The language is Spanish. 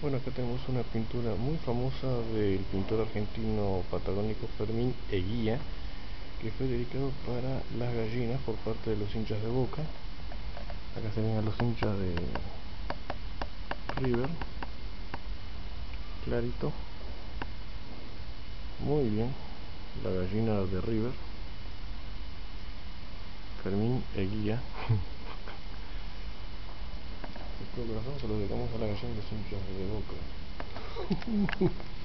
Bueno, acá tenemos una pintura muy famosa del pintor argentino patagónico Fermín Eguía, que fue dedicado para las gallinas por parte de los hinchas de Boca. Acá se ven a los hinchas de River, clarito, muy bien, la gallina de River, Fermín Eguía. Este corazón se lo dedicamos a la gallina de los hinchas de Boca.